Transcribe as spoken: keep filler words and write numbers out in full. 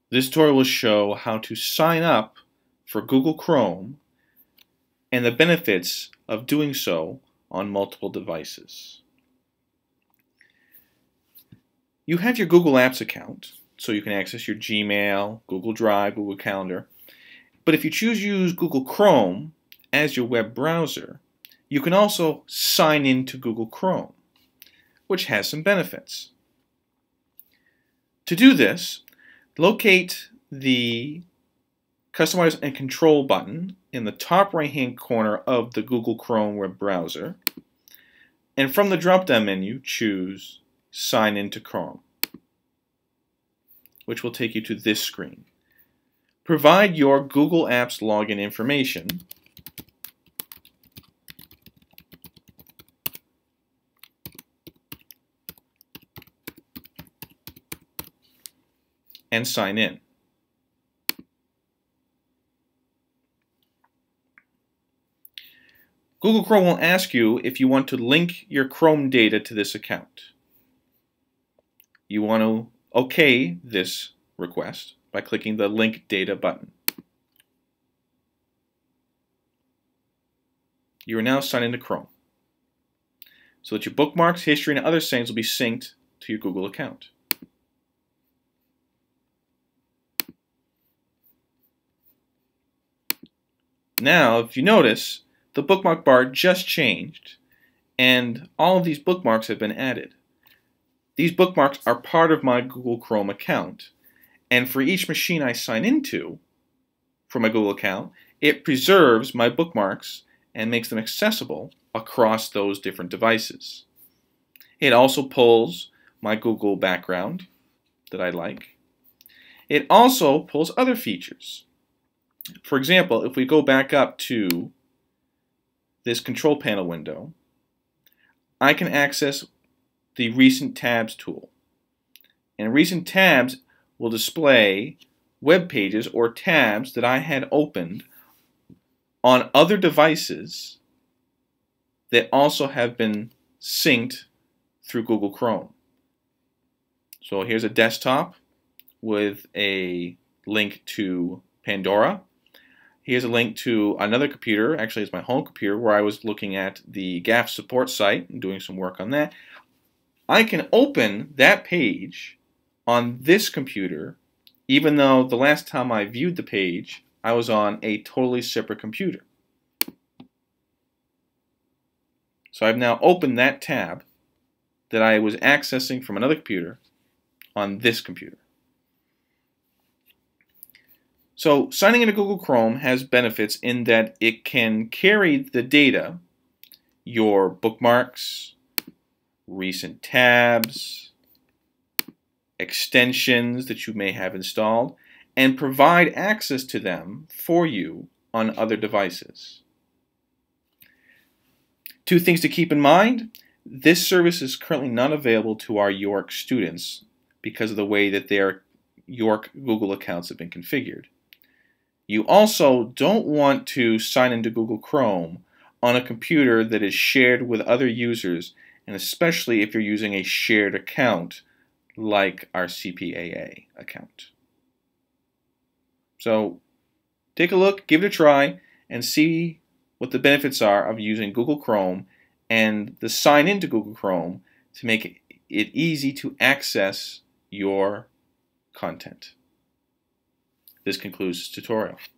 This tutorial will show how to sign up for Google Chrome and the benefits of doing so on multiple devices. You have your Google Apps account, so you can access your Gmail, Google Drive, Google Calendar. But if you choose to use Google Chrome as your web browser, you can also sign in to Google Chrome, which has some benefits. To do this, locate the Customize and Control button in the top right-hand corner of the Google Chrome web browser, and from the drop-down menu, choose Sign into Chrome, which will take you to this screen. Provide your Google Apps login information, and sign in. Google Chrome will ask you if you want to link your Chrome data to this account. You want to OK this request by clicking the Link Data button. You are now signed into Chrome, so that your bookmarks, history, and other settings will be synced to your Google account. Now, if you notice, the bookmark bar just changed, and all of these bookmarks have been added. These bookmarks are part of my Google Chrome account, and for each machine I sign into from my Google account, it preserves my bookmarks and makes them accessible across those different devices. It also pulls my Google background that I like. It also pulls other features. For example, if we go back up to this control panel window, I can access the Recent Tabs tool. And Recent Tabs will display web pages or tabs that I had opened on other devices that also have been synced through Google Chrome. So here's a desktop with a link to Pandora. Here's a link to another computer, actually it's my home computer, where I was looking at the G A F support site and doing some work on that. I can open that page on this computer, even though the last time I viewed the page, I was on a totally separate computer. So I've now opened that tab that I was accessing from another computer on this computer. So signing into Google Chrome has benefits in that it can carry the data, your bookmarks, recent tabs, extensions that you may have installed, and provide access to them for you on other devices. Two things to keep in mind. This service is currently not available to our York students because of the way that their York Google accounts have been configured. You also don't want to sign into Google Chrome on a computer that is shared with other users, and especially if you're using a shared account like our C P A A account. So take a look, give it a try, and see what the benefits are of using Google Chrome and the sign into Google Chrome to make it easy to access your content. This concludes this tutorial.